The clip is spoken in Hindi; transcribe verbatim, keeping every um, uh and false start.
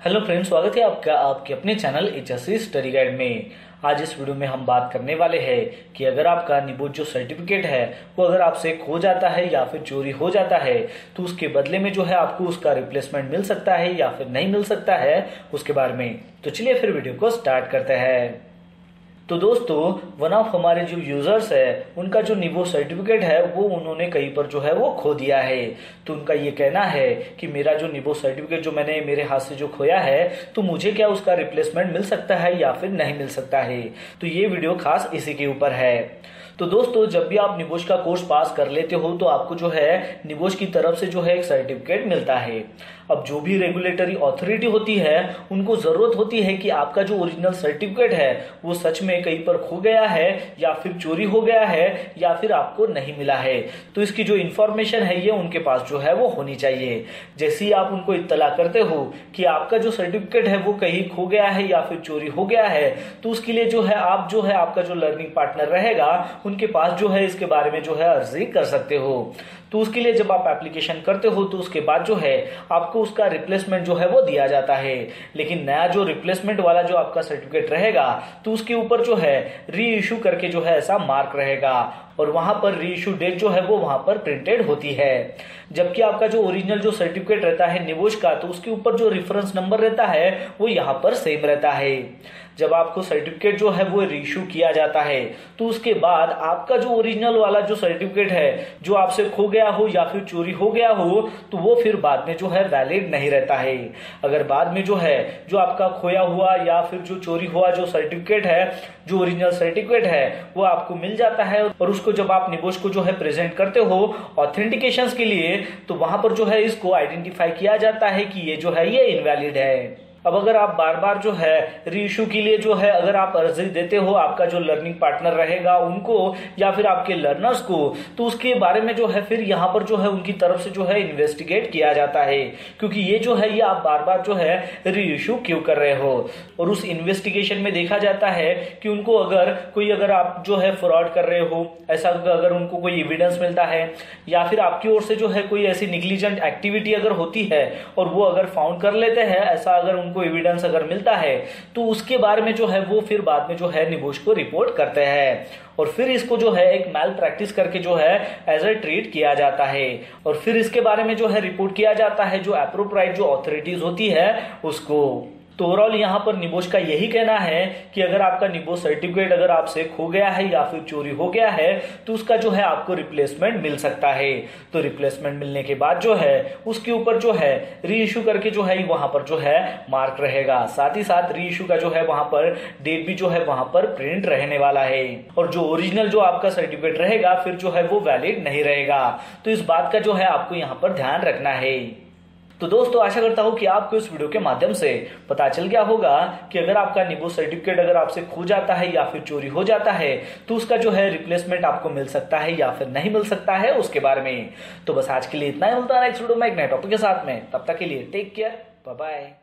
हेलो फ्रेंड्स, स्वागत है आपका आपके अपने चैनल एचएससी स्टडी गाइड में। आज इस वीडियो में हम बात करने वाले हैं कि अगर आपका निबोध जो सर्टिफिकेट है वो अगर आपसे खो जाता है या फिर चोरी हो जाता है तो उसके बदले में जो है आपको उसका रिप्लेसमेंट मिल सकता है या फिर नहीं मिल सकता है, उसके बारे में। तो चलिए फिर वीडियो को स्टार्ट करते हैं। तो दोस्तों, वन ऑफ हमारे जो यूजर्स है उनका जो निबोध सर्टिफिकेट है वो उन्होंने कहीं पर जो है वो खो दिया है। तो उनका ये कहना है कि मेरा जो निबोध सर्टिफिकेट जो मैंने मेरे हाथ से जो खोया है तो मुझे क्या उसका रिप्लेसमेंट मिल सकता है या फिर नहीं मिल सकता है। तो ये वीडियो खास इसी के ऊपर है। तो दोस्तों, जब भी आप निबोध का कोर्स पास कर लेते हो तो आपको जो है निबोध की तरफ से जो है एक सर्टिफिकेट मिलता है। अब जो भी रेगुलेटरी अथॉरिटी होती है उनको जरूरत होती है कि आपका जो ओरिजिनल सर्टिफिकेट है वो सच में कहीं पर खो गया है या फिर चोरी हो गया है या फिर आपको नहीं मिला है। तो इसकी जो इंफॉर्मेशन है ये उनके पास जो है वो होनी चाहिए। जैसे ही आप उनको इत्तला करते हो कि आपका जो सर्टिफिकेट है वो कहीं खो गया है या फिर चोरी हो गया है, तो उसके लिए जो है आप जो है आपका जो लर्निंग पार्टनर रहेगा उनके पास जो है इसके बारे में जो है अर्जी कर सकते हो। तो उसके लिए जब आप एप्लीकेशन करते हो तो उसके बाद जो है आपको उसका रिप्लेसमेंट जो है वो दिया जाता है। लेकिन नया जो रिप्लेसमेंट वाला जो आपका सर्टिफिकेट रहेगा तो उसके ऊपर जो है री इशू करके जो है ऐसा मार्क रहेगा और वहां पर री इशू डेट जो है वो वहां पर प्रिंटेड होती है। जबकि आपका जो ओरिजिनल जो सर्टिफिकेट रहता है निबोध का तो उसके ऊपर जो रेफरेंस नंबर रहता है वो यहाँ पर सेम रहता है। जब आपको सर्टिफिकेट जो है वो रीइशू किया जाता है तो उसके बाद आपका जो ओरिजिनल वाला जो सर्टिफिकेट है जो आपसे खो गया हो या फिर चोरी हो गया हो तो वो फिर बाद में जो है वैलिड नहीं रहता है। अगर बाद में जो है जो आपका खोया हुआ या फिर जो चोरी हुआ जो सर्टिफिकेट है जो ओरिजिनल सर्टिफिकेट है वो आपको मिल जाता है और उसको जब आप निबोध को जो है प्रेजेंट करते हो ऑथेंटिकेशन के लिए तो वहां पर जो है इसको आइडेंटिफाई किया जाता है कि ये जो है ये इनवैलिड है। अब अगर आप बार बार जो है रीइशू के लिए जो है अगर आप अर्जी देते हो आपका जो लर्निंग पार्टनर रहेगा उनको या फिर आपके लर्नर्स को तो उसके बारे में जो है फिर यहाँ पर जो है उनकी तरफ से जो है इन्वेस्टिगेट किया जाता है, क्योंकि ये जो है ये आप बार बार जो है रीइशू क्यों कर रहे हो। और उस इन्वेस्टिगेशन में देखा जाता है कि उनको अगर कोई अगर आप जो है फ्रॉड कर रहे हो ऐसा अगर उनको कोई एविडेंस मिलता है या फिर आपकी ओर से जो है कोई ऐसी निग्लिजेंट एक्टिविटी अगर होती है और वो अगर फाउंड कर लेते हैं ऐसा अगर को एविडेंस अगर मिलता है तो उसके बारे में जो है वो फिर बाद में जो है निबोध को रिपोर्ट करते हैं और फिर इसको जो है एक मैल प्रैक्टिस करके जो है एज ए ट्रीट किया जाता है और फिर इसके बारे में जो है रिपोर्ट किया जाता है जो एप्रोप्राइट जो अथॉरिटीज होती है उसको। तो ओवरऑल यहाँ पर निबोध का यही कहना है कि अगर आपका निबोध सर्टिफिकेट अगर आपसे खो गया है या फिर चोरी हो गया है तो उसका जो है आपको रिप्लेसमेंट मिल सकता है। तो रिप्लेसमेंट मिलने के बाद जो है उसके ऊपर जो है री इशू करके जो है वहां पर जो है मार्क रहेगा। साथ ही साथ री इशू का जो है वहां पर डेट भी जो है वहां पर प्रिंट रहने वाला है और जो ओरिजिनल जो आपका सर्टिफिकेट रहेगा फिर जो है वो वैलिड नहीं रहेगा। तो इस बात का जो है आपको यहाँ पर ध्यान रखना है। तो दोस्तों, आशा करता हूं कि आपको इस वीडियो के माध्यम से पता चल गया होगा कि अगर आपका निबोध सर्टिफिकेट अगर आपसे खो जाता है या फिर चोरी हो जाता है तो उसका जो है रिप्लेसमेंट आपको मिल सकता है या फिर नहीं मिल सकता है उसके बारे में। तो बस आज के लिए इतना ही, मिलता है नेक्स्ट वीडियो में एक नए टॉपिक के साथ में। तब तक के लिए टेक केयर, बाय बाय।